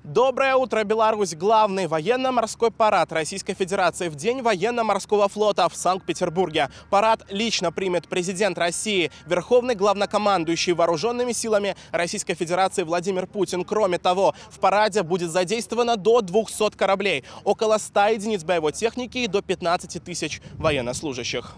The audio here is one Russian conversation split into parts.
Доброе утро, Беларусь! Главный военно-морской парад Российской Федерации в День военно-морского флота в Санкт-Петербурге. Парад лично примет президент России, верховный главнокомандующий вооруженными силами Российской Федерации Владимир Путин. Кроме того, в параде будет задействовано до 200 кораблей, около 100 единиц боевой техники и до 15 тысяч военнослужащих.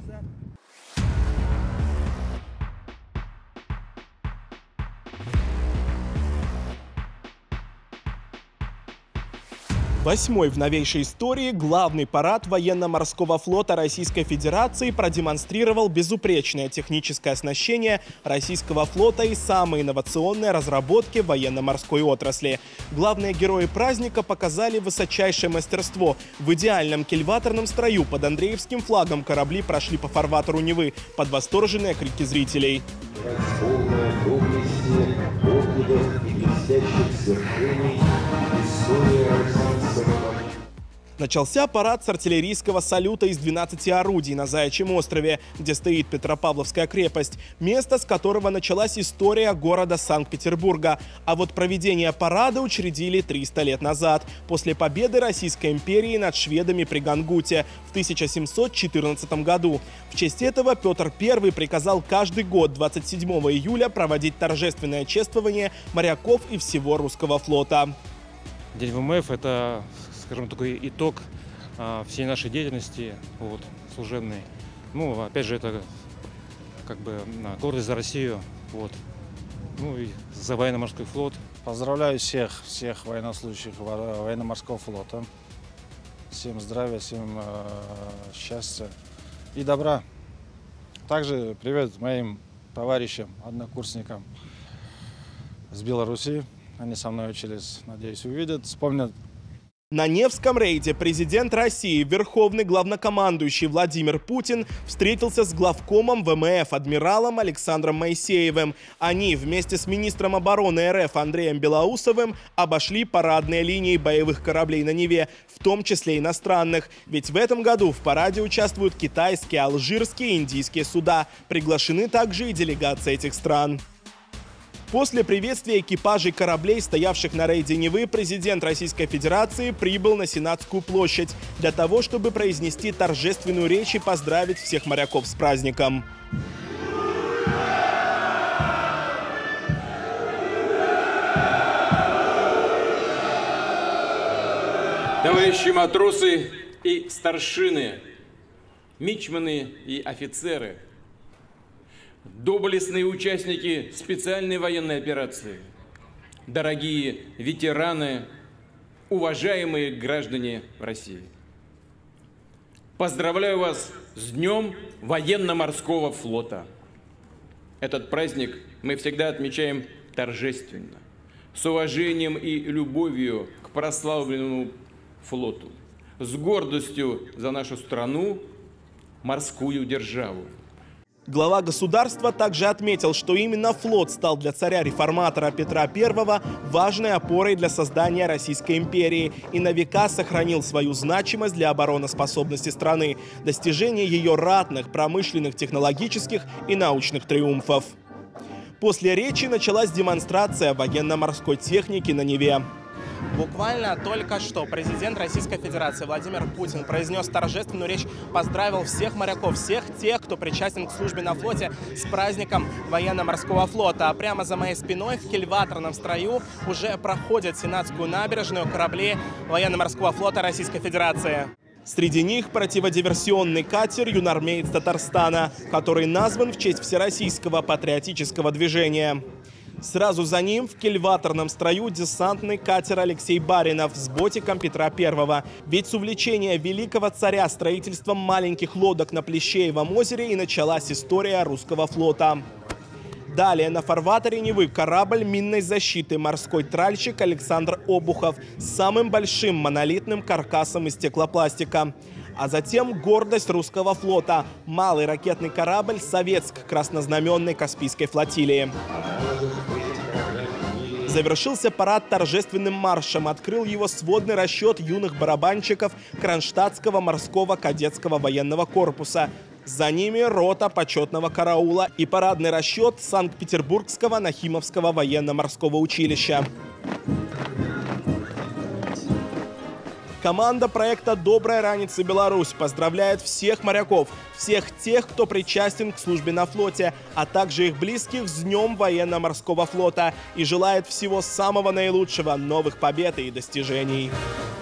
Восьмой в новейшей истории главный парад военно-морского флота Российской Федерации продемонстрировал безупречное техническое оснащение российского флота и самые инновационные разработки в военно-морской отрасли. Главные герои праздника показали высочайшее мастерство. В идеальном кильваторном строю под Андреевским флагом корабли прошли по фарватеру Невы под восторженные крики зрителей. Полная доблести, подвигов и блестящих свершений история российского. Начался парад с артиллерийского салюта из 12 орудий на Заячьем острове, где стоит Петропавловская крепость, место, с которого началась история города Санкт-Петербурга. А вот проведение парада учредили 300 лет назад, после победы Российской империи над шведами при Гангуте в 1714 году. В честь этого Петр I приказал каждый год 27 июля проводить торжественное чествование моряков и всего русского флота. День ВМФ – это, скажем, такой итог всей нашей деятельности служебной. Ну, опять же, это как бы гордость за Россию, ну и за военно-морской флот. Поздравляю всех военнослужащих военно-морского флота. Всем здравия, всем счастья и добра. Также привет моим товарищам, однокурсникам с Беларуси. Они со мной учились, надеюсь, увидят, вспомнят. На Невском рейде президент России, верховный главнокомандующий Владимир Путин встретился с главкомом ВМФ адмиралом Александром Моисеевым. Они вместе с министром обороны РФ Андреем Белоусовым обошли парадные линии боевых кораблей на Неве, в том числе иностранных. Ведь в этом году в параде участвуют китайские, алжирские и индийские суда. Приглашены также и делегации этих стран. После приветствия экипажей кораблей, стоявших на рейде Невы, президент Российской Федерации прибыл на Сенатскую площадь для того, чтобы произнести торжественную речь и поздравить всех моряков с праздником. Товарищи матросы и старшины, мичманы и офицеры, доблестные участники специальной военной операции, дорогие ветераны, уважаемые граждане России. Поздравляю вас с Днем военно-морского флота. Этот праздник мы всегда отмечаем торжественно, с уважением и любовью к прославленному флоту, с гордостью за нашу страну, морскую державу. Глава государства также отметил, что именно флот стал для царя-реформатора Петра I важной опорой для создания Российской империи и на века сохранил свою значимость для обороноспособности страны, достижения ее ратных, промышленных, технологических и научных триумфов. После речи началась демонстрация военно-морской техники на Неве. Буквально только что президент Российской Федерации Владимир Путин произнес торжественную речь, поздравил всех моряков, всех тех, кто причастен к службе на флоте, с праздником военно-морского флота. А прямо за моей спиной в кильваторном строю уже проходят Сенатскую набережную корабли военно-морского флота Российской Федерации. Среди них противодиверсионный катер «Юнармеец Татарстана», который назван в честь всероссийского патриотического движения. Сразу за ним в кильваторном строю десантный катер «Алексей Баринов» с ботиком Петра I. Ведь с увлечения великого царя строительством маленьких лодок на Плещеевом озере и началась история русского флота. Далее на фарватере Невы корабль минной защиты «Морской тральщик» Александр Обухов с самым большим монолитным каркасом из стеклопластика. А затем гордость русского флота – малый ракетный корабль «Советск» краснознаменной Каспийской флотилии. Завершился парад торжественным маршем. Открыл его сводный расчет юных барабанщиков Кронштадтского морского кадетского военного корпуса. За ними рота почетного караула и парадный расчет Санкт-Петербургского Нахимовского военно-морского училища. Команда проекта «Добрая раница Беларусь» поздравляет всех моряков, всех тех, кто причастен к службе на флоте, а также их близких с Днем военно-морского флота и желает всего самого наилучшего, новых побед и достижений.